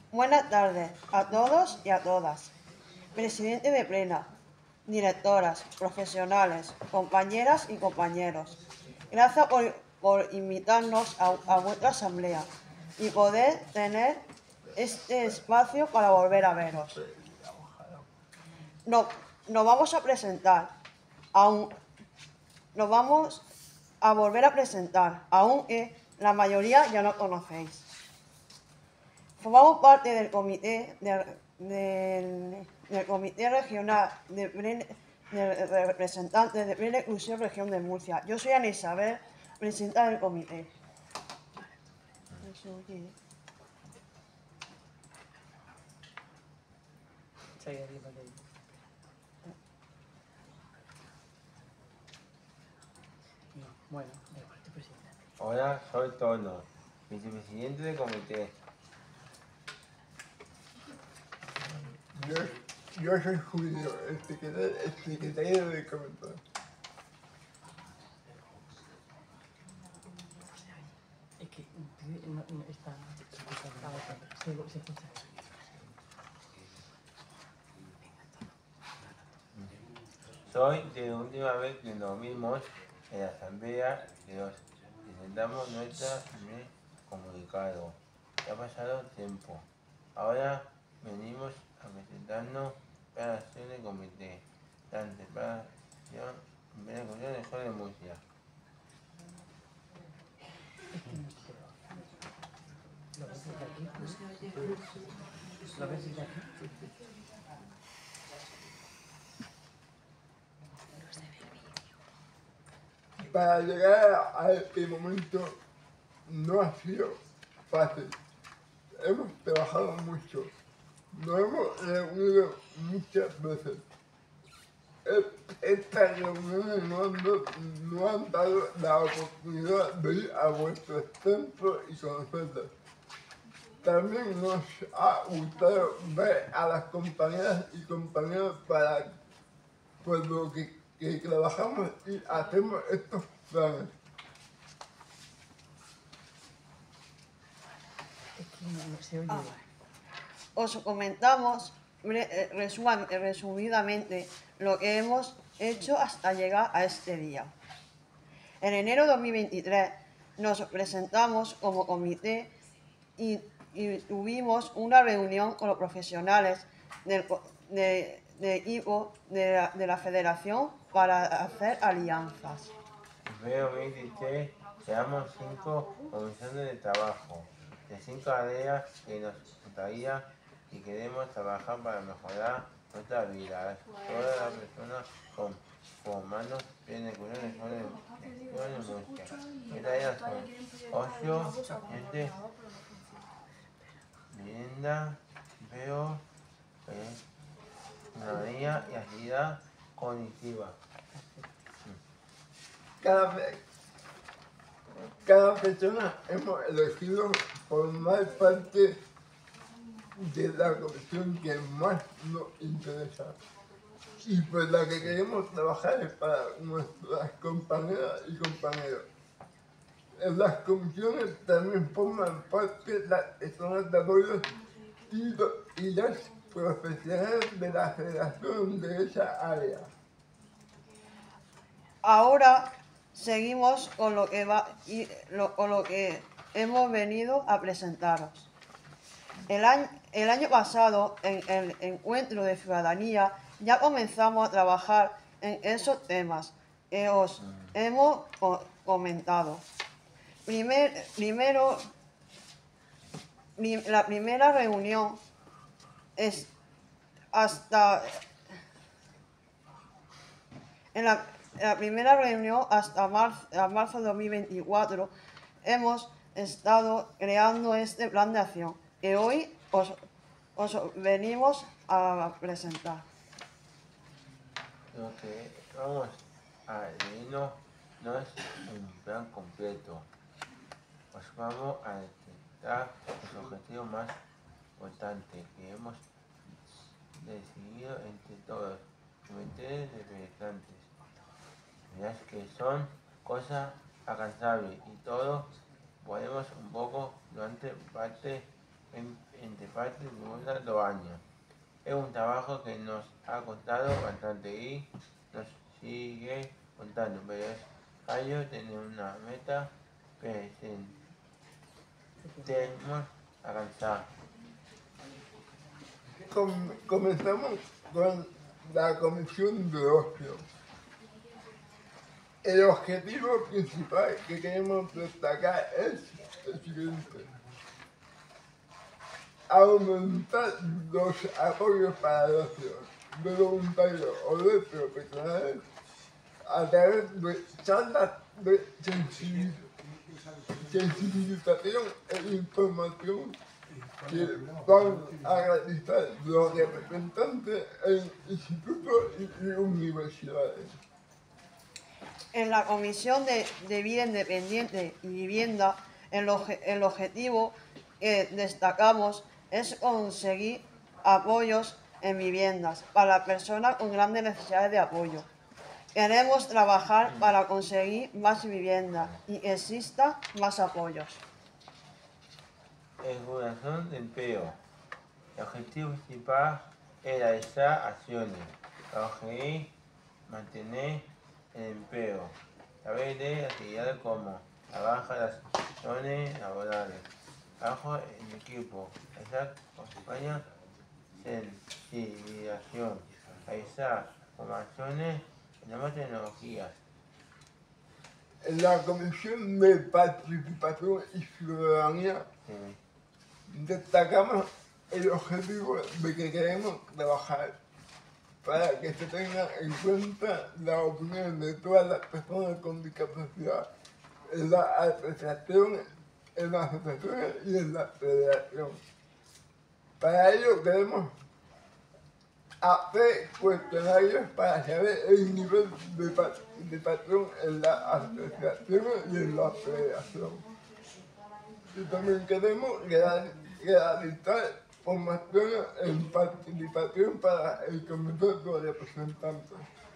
Buenas tardes a todos y a todas. Presidente de Plena, directoras, profesionales, compañeras y compañeros. Gracias por invitarnos a vuestra asamblea y poder tener este espacio para volver a veros. Nos vamos a presentar, nos vamos a volver a presentar, aunque la mayoría ya no conocéis. Formamos parte del comité del comité regional de representantes de Plena Inclusión Región de Murcia. Yo soy Ana Isabel, presidenta del comité. Bueno, da igual, tu presidenta. Hola, soy Tono, vicepresidente del comité. Yo soy Julio, el secretario del comité. Es que no está se escucha. Soy de la última vez que nos vimos en la asamblea que nos presentamos nuestra primer comunicado. Ya ha pasado tiempo. Ahora venimos a presentarnos para la acción del comité. La anteparación de la Comisión de Región de Murcia. ¿Lo ves desde aquí? ¿Lo ves desde aquí? Para llegar a este momento no ha sido fácil. Hemos trabajado mucho, nos hemos reunido muchas veces. Estas reuniones nos han dado la oportunidad de ir a vuestros centros y conocerlos. También nos ha gustado ver a las compañeras y compañeros por lo que trabajamos y hacemos estos planes. Es que no se oye. Os comentamos resumidamente lo que hemos hecho hasta llegar a este día. En enero de 2023 nos presentamos como comité y tuvimos una reunión con los profesionales de equipo de la federación para hacer alianzas. En febrero 2023 creamos 5 comisiones de trabajo, de 5 áreas que nos gustaría y queremos trabajar para mejorar nuestra vida. Todas las personas con manos tienen cuestiones de música. Estas áreas son ocio, gente, vivienda, veo, ciudadanía y agilidad cognitiva. Cada persona hemos elegido formar parte de la comisión que más nos interesa y por la que queremos trabajar para nuestras compañeras y compañeros. En las comisiones también forman parte las personas de apoyo y los profesionales de la federación de esa área. Ahora seguimos con lo que hemos venido a presentaros. El año pasado, en el encuentro de ciudadanía, ya comenzamos a trabajar en esos temas que os hemos comentado. La primera reunión es hasta la primera reunión hasta marzo de 2024 hemos estado creando este plan de acción que hoy os venimos a presentar. Lo que vamos a leernos no es un plan completo. Os vamos a detectar los objetivos más importantes que hemos decidido entre todos los comités de representantes. Verás que son cosas alcanzables y todos podemos un poco durante parte entre partes de 2 años. Es un trabajo que nos ha costado bastante y nos sigue contando, pero es fallo tener una meta que tenemos a alcanzar. Comenzamos con la Comisión de Ocio. El objetivo principal que queremos destacar es el siguiente: aumentar los apoyos para el ocio de voluntarios o de profesionales a través de charlas de sensibilización e información que van a realizar los representantes en institutos y universidades. En la Comisión de Vida Independiente y Vivienda, el objetivo que destacamos es conseguir apoyos en viviendas para personas con grandes necesidades de apoyo. Queremos trabajar para conseguir más viviendas y que existan más apoyos. Regulación de empleo. El objetivo principal es realizar acciones para conseguir mantener el empleo a través de actividades como la baja de las situaciones laborales, trabajo en equipo, realizar campañas de sensibilización, realizar formaciones en nuevas tecnologías. En la Comisión de Participación y Ciudadanía destacamos el objetivo de que queremos trabajar para que se tenga en cuenta la opinión de todas las personas con discapacidad en la asociación, en las asociaciones y en la federación. Para ello queremos hacer cuestionarios para saber el nivel de participación en las asociaciones y en la federación. Y también queremos realizar formaciones en participación para el comité de representantes.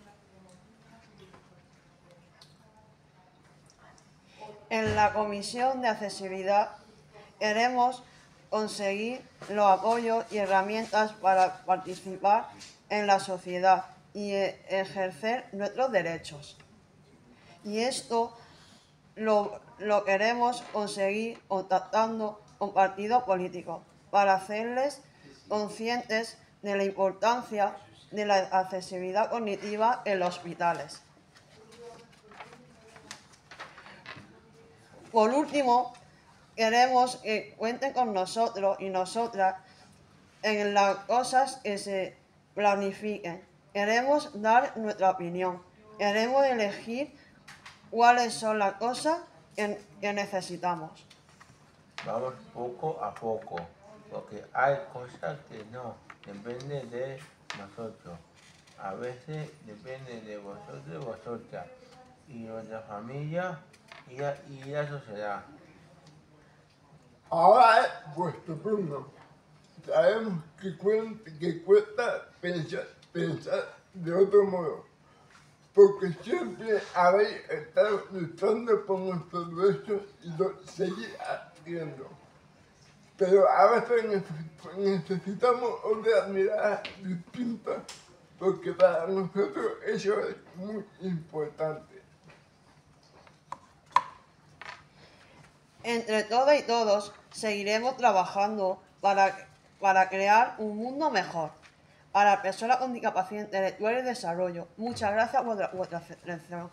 En la Comisión de Accesibilidad queremos conseguir los apoyos y herramientas para participar en la sociedad y ejercer nuestros derechos. Y esto lo queremos conseguir contactando con partidos políticos para hacerles conscientes de la importancia de la accesibilidad cognitiva en los hospitales. Por último, queremos que cuenten con nosotros y nosotras en las cosas que se planifiquen. Queremos dar nuestra opinión. Queremos elegir cuáles son las cosas que necesitamos. Vamos poco a poco, porque hay cosas que no dependen de nosotros. A veces depende de vosotros y vosotras, y de nuestra familia y la sociedad. Ahora es vuestro turno. Sabemos que cuesta pensar de otro modo, porque siempre habéis estado luchando por nuestros derechos y lo seguís haciendo. Pero a veces necesitamos otra mirada distinta, porque para nosotros eso es muy importante. Entre todas y todos seguiremos trabajando para crear un mundo mejor para personas con discapacidad intelectual y desarrollo. Muchas gracias por vuestra atención.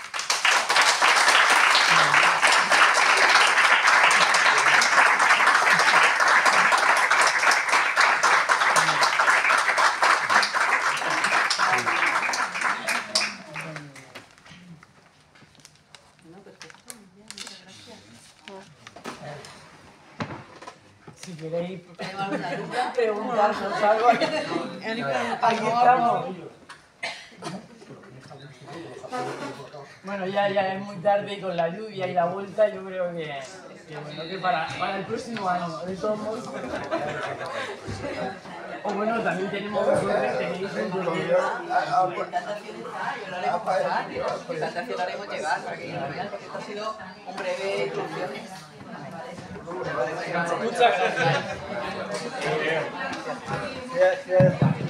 Si queréis preguntarnos algo, aquí estamos. Bueno, ya es muy tarde y con la lluvia y la vuelta yo creo que para el próximo año, de todos modos. O bueno, también tenéis un Tentación haremos llegar, porque esto ha sido un breve introducción. Muchas gracias.